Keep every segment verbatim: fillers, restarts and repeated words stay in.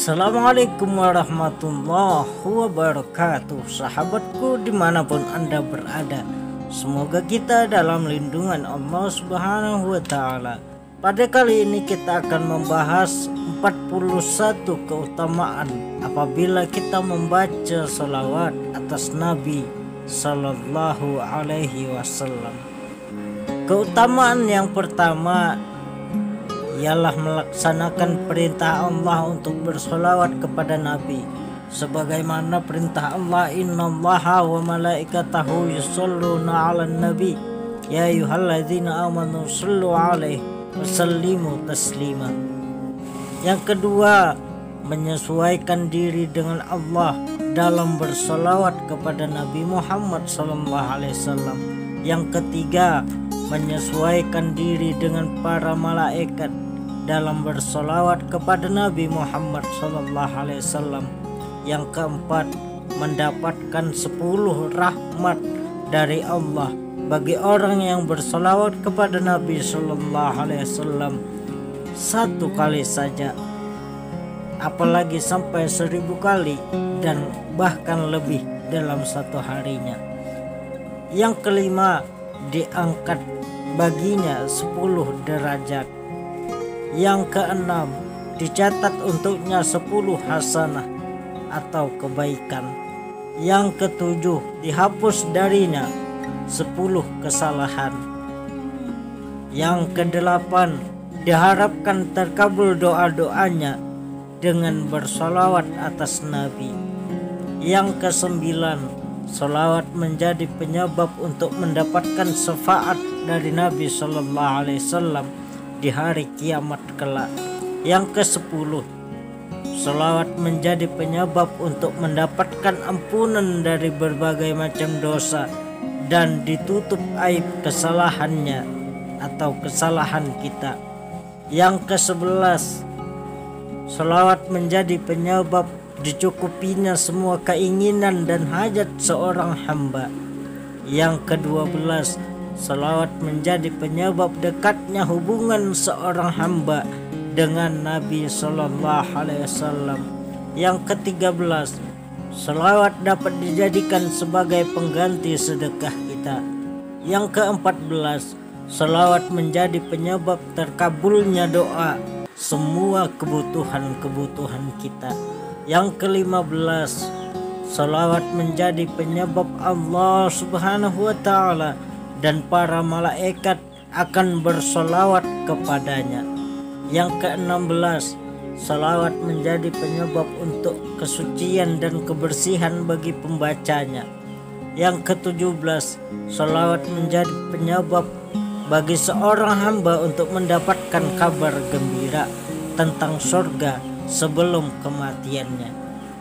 Assalamualaikum warahmatullahi wabarakatuh. Sahabatku dimanapun Anda berada, semoga kita dalam lindungan Allah Subhanahu wa Ta'ala. Pada kali ini kita akan membahas empat puluh satu keutamaan apabila kita membaca salawat atas Nabi Sallallahu Alaihi Wasallam. Keutamaan yang pertama ialah melaksanakan perintah Allah untuk bersolawat kepada Nabi, sebagaimana perintah Allah, innallaha wa malaikatahu yusholluna 'alan nabi ya ayyuhalladzina amanu shallu 'alaihi wa sallimu taslima. Yang kedua, menyesuaikan diri dengan Allah dalam bersolawat kepada Nabi Muhammad sallallahu alaihi wasallam. Yang ketiga, menyesuaikan diri dengan para malaikat dalam bersolawat kepada Nabi Muhammad sallallahu alaihi wasallam. Yang keempat, mendapatkan sepuluh rahmat dari Allah bagi orang yang bersolawat kepada Nabi sallallahu alaihi wasallam satu kali saja, apalagi sampai seribu kali dan bahkan lebih dalam satu harinya. Yang kelima, diangkat baginya sepuluh derajat. Yang keenam, dicatat untuknya sepuluh hasanah atau kebaikan. Yang ketujuh, dihapus darinya sepuluh kesalahan. Yang kedelapan, diharapkan terkabul doa-doanya dengan bersolawat atas Nabi. Yang kesembilan, solawat menjadi penyebab untuk mendapatkan syafaat dari Nabi Sallallahu Alaihi Wasallam di hari kiamat kelak. Yang kesepuluh, solawat menjadi penyebab untuk mendapatkan ampunan dari berbagai macam dosa dan ditutup aib kesalahannya atau kesalahan kita. Yang kesebelas, solawat menjadi penyebab dicukupinya semua keinginan dan hajat seorang hamba. Yang kedua belas, salawat menjadi penyebab dekatnya hubungan seorang hamba dengan Nabi Sallallahu Alaihi Wasallam. Yang ketiga belas, salawat dapat dijadikan sebagai pengganti sedekah kita. Yang keempat belas, salawat menjadi penyebab terkabulnya doa semua kebutuhan-kebutuhan kita. Yang kelima belas, salawat menjadi penyebab Allah Subhanahu wa Ta'ala dan para malaikat akan bersolawat kepadanya. Yang keenam belas, salawat menjadi penyebab untuk kesucian dan kebersihan bagi pembacanya. Yang ketujuh belas, salawat menjadi penyebab bagi seorang hamba untuk mendapatkan kabar gembira tentang surga sebelum kematiannya.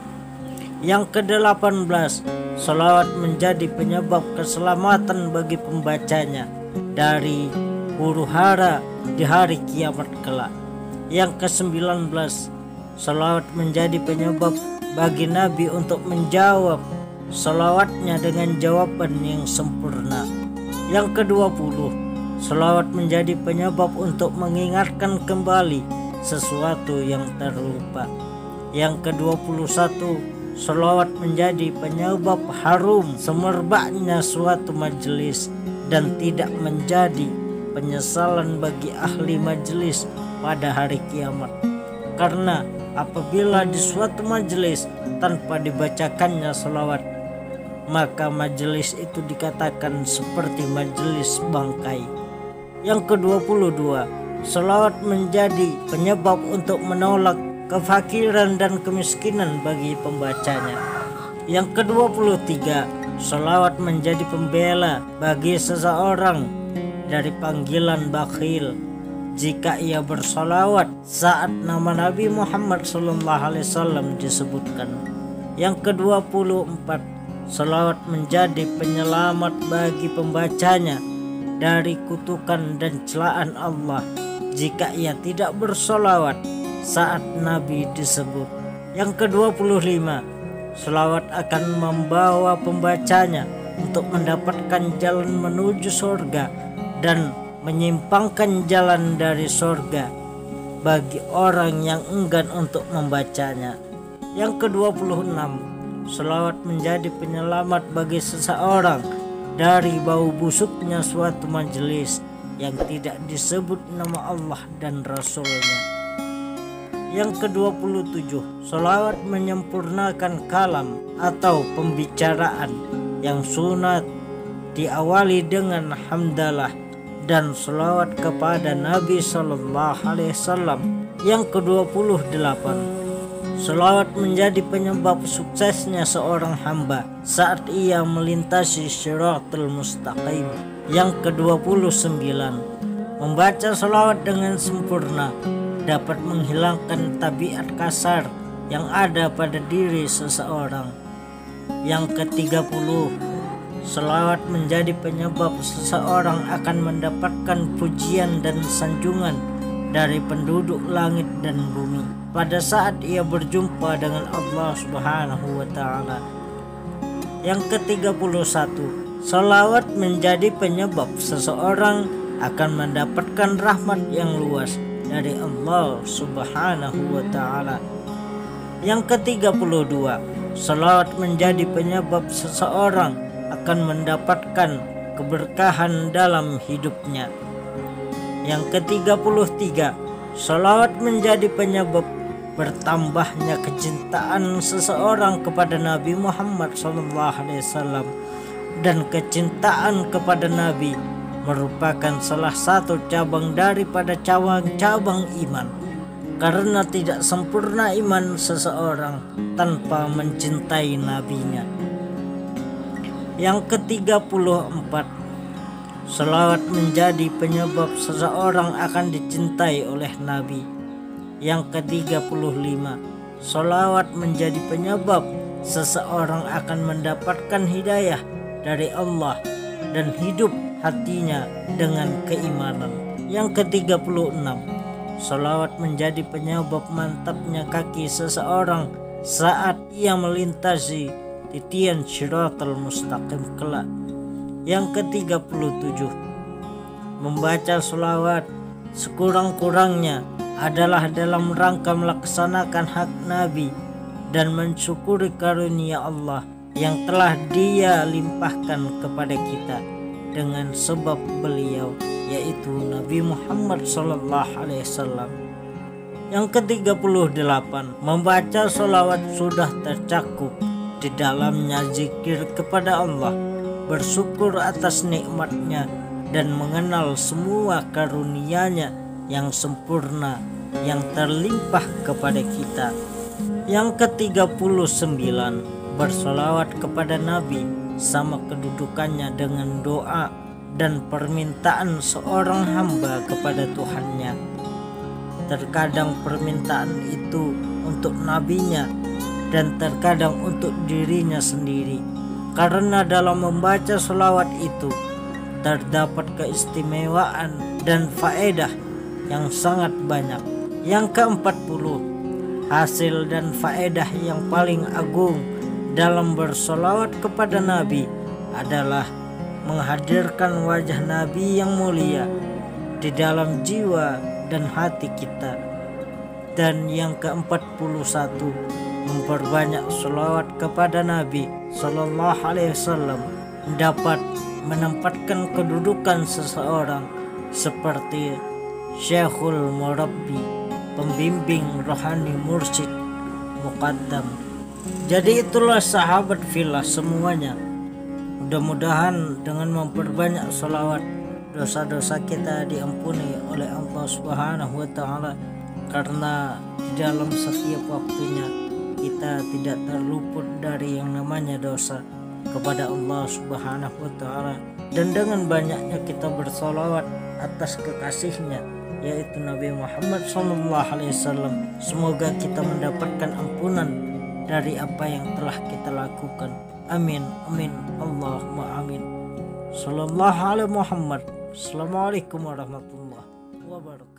Yang kedelapan belas, salawat menjadi penyebab keselamatan bagi pembacanya dari huru hara di hari kiamat kelak. Yang kesembilan belas, salawat menjadi penyebab bagi Nabi untuk menjawab salawatnya dengan jawaban yang sempurna. Yang kedua puluh, salawat menjadi penyebab untuk mengingatkan kembali sesuatu yang terlupa. Yang kedua puluh satu, salawat menjadi penyebab harum semerbaknya suatu majelis dan tidak menjadi penyesalan bagi ahli majelis pada hari kiamat. Karena apabila di suatu majelis tanpa dibacakannya salawat, maka majelis itu dikatakan seperti majelis bangkai. Yang kedua puluh dua, salawat menjadi penyebab untuk menolak kefakiran dan kemiskinan bagi pembacanya. Yang kedua puluh tiga, salawat menjadi pembela bagi seseorang dari panggilan bakhil jika ia bersalawat saat nama Nabi Muhammad sallallahu alaihi wasallam disebutkan. Yang kedua puluh empat, salawat menjadi penyelamat bagi pembacanya dari kutukan dan celaan Allah jika ia tidak bersolawat saat Nabi disebut. Yang kedua puluh lima, salawat akan membawa pembacanya untuk mendapatkan jalan menuju surga dan menyimpangkan jalan dari surga. bagi orang yang enggan untuk membacanya. Yang kedua puluh enam, selawat menjadi penyelamat bagi seseorang dari bau busuknya suatu majelis yang tidak disebut nama Allah dan Rasulnya. Yang kedua puluh tujuh, selawat menyempurnakan kalam atau pembicaraan yang sunat diawali dengan hamdalah dan selawat kepada Nabi Sallallahu Alaihi Wasallam. Yang kedua puluh delapan, selawat menjadi penyebab suksesnya seorang hamba saat ia melintasi Shiratul Mustaqim. Yang kedua puluh sembilan, membaca selawat dengan sempurna dapat menghilangkan tabiat kasar yang ada pada diri seseorang. Yang ketiga puluh, selawat menjadi penyebab seseorang akan mendapatkan pujian dan sanjungan dari penduduk langit dan bumi pada saat ia berjumpa dengan Allah Subhanahu wa Ta'ala. Yang ketiga puluh satu, selawat menjadi penyebab seseorang akan mendapatkan rahmat yang luas dari Allah Subhanahu wa Ta'ala. Yang ketiga puluh dua, selawat menjadi penyebab seseorang akan mendapatkan keberkahan dalam hidupnya. Yang ketiga puluh tiga, selawat menjadi penyebab bertambahnya kecintaan seseorang kepada Nabi Muhammad shallallahu alaihi wasallam, dan kecintaan kepada Nabi merupakan salah satu cabang daripada cabang-cabang iman, karena tidak sempurna iman seseorang tanpa mencintai nabinya. Yang ketiga puluh empat, selawat menjadi penyebab seseorang akan dicintai oleh Nabi. Yang ketiga puluh lima, selawat menjadi penyebab seseorang akan mendapatkan hidayah dari Allah dan hidup hatinya dengan keimanan. Yang ketiga puluh enam, selawat menjadi penyebab mantapnya kaki seseorang saat ia melintasi titian Shiratul Mustaqim kelak. Yang ketiga puluh tujuh, membaca selawat sekurang-kurangnya adalah dalam rangka melaksanakan hak Nabi dan mensyukuri karunia Allah yang telah Dia limpahkan kepada kita dengan sebab beliau, yaitu Nabi Muhammad Sallallahu Alaihi Wasallam. Yang ketiga puluh delapan, membaca sholawat sudah tercakup di dalamnya zikir kepada Allah, bersyukur atas nikmatnya dan mengenal semua karunia-Nya yang sempurna yang terlimpah kepada kita. Yang ketiga puluh sembilan, bersolawat kepada Nabi sama kedudukannya dengan doa dan permintaan seorang hamba kepada Tuhannya. Terkadang permintaan itu untuk nabinya dan terkadang untuk dirinya sendiri, karena dalam membaca selawat itu terdapat keistimewaan dan faedah yang sangat banyak. Yang keempat puluh, hasil dan faedah yang paling agung dalam bersolawat kepada Nabi adalah menghadirkan wajah Nabi yang mulia di dalam jiwa dan hati kita. Dan yang keempat puluh satu, memperbanyak selawat kepada Nabi Sallallahu Alaihi Wasallam dapat menempatkan kedudukan seseorang seperti Syekhul Murabbi, pembimbing rohani, mursyid, muqaddam. Jadi itulah sahabat fillah semuanya. Mudah-mudahan dengan memperbanyak salawat dosa-dosa kita diampuni oleh Allah Subhanahu wa Ta'ala, karena di dalam setiap waktunya kita tidak terluput dari yang namanya dosa kepada Allah Subhanahu wa Ta'ala. Dan dengan banyaknya kita bersalawat atas kekasihnya, yaitu Nabi Muhammad shallallahu alaihi wasallam, semoga kita mendapatkan ampunan dari apa yang telah kita lakukan. Amin, amin, Allahumma amin. Sallallahu alaihi Muhammad. Assalamualaikum warahmatullahi wabarakatuh.